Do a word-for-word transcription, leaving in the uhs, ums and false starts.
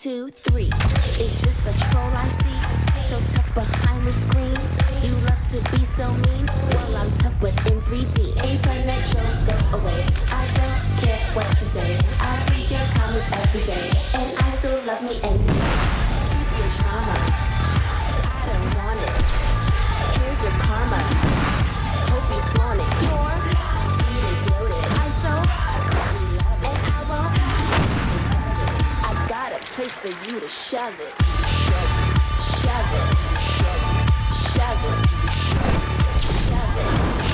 two, three. Is this a troll I see? So tough behind the screen. You love to be so mean. Well, I'm tough within three D. Internet trolls go away. I don't care what you say. I read your comments every day, and I still love me anyway. Keep your drama. I don't want it. Here's your karma. Hope you flaunt it. Your feed is loaded. I'm so and I won't. I got a place for you to shove it. Shove it. Shove it. Shove it.